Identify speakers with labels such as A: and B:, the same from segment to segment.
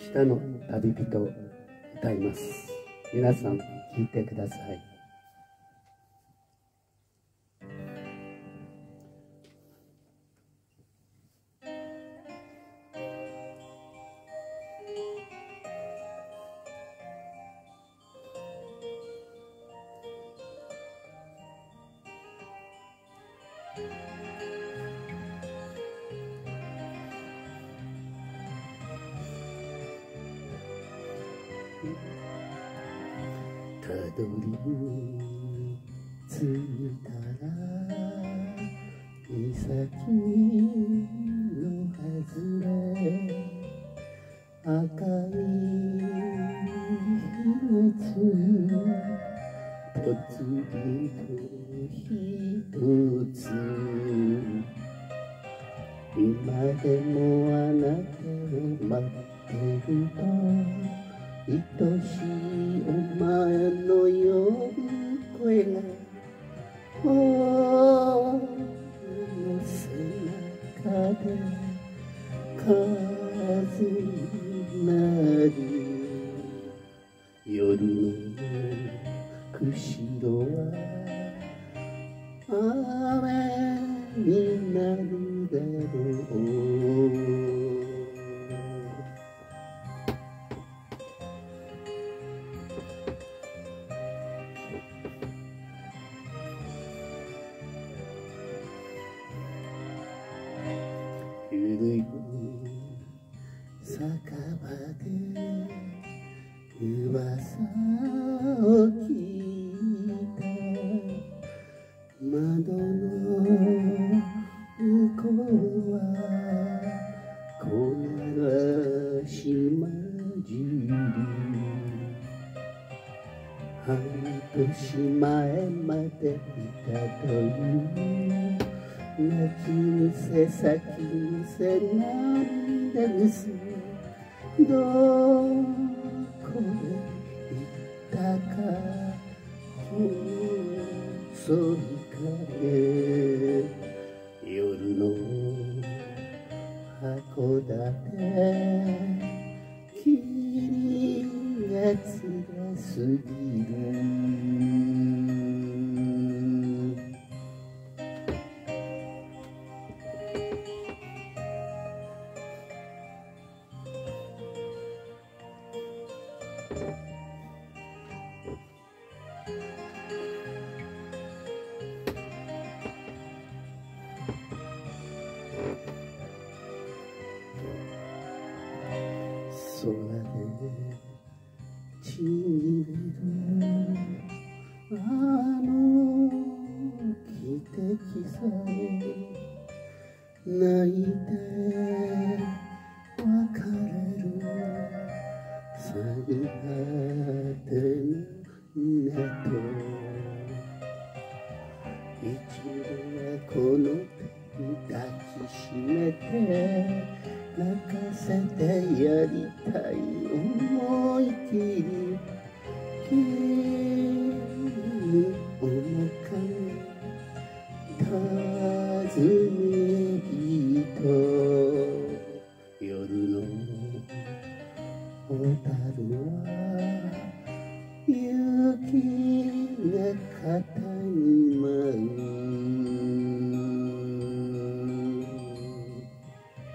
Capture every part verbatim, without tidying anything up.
A: 下の旅人を歌います。皆さん聴いてください。たどり着いたら岬の外れ赤い秘密ぽつりと一つ今でもあなたを待ってると愛しいお前の呼ぶ声が俺の背中で風になる夜の釧路は雨になるだろう古い酒場で噂を聞いた窓の向こうは木枯らし混じり半年前までいたという泣き癖咲き癖なんで娘どこへ行ったか細い影夜の函館霧がつらすぎる空でちぎれるあの汽笛さえ泣いて別れる最果ての港一度はこの手に抱きしめて泣かせてやりたい思い切り君に面影尋ね人夜の小樽は雪が肩に舞う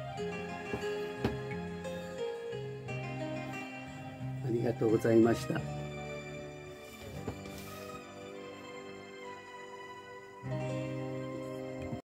A: ありがとうございました。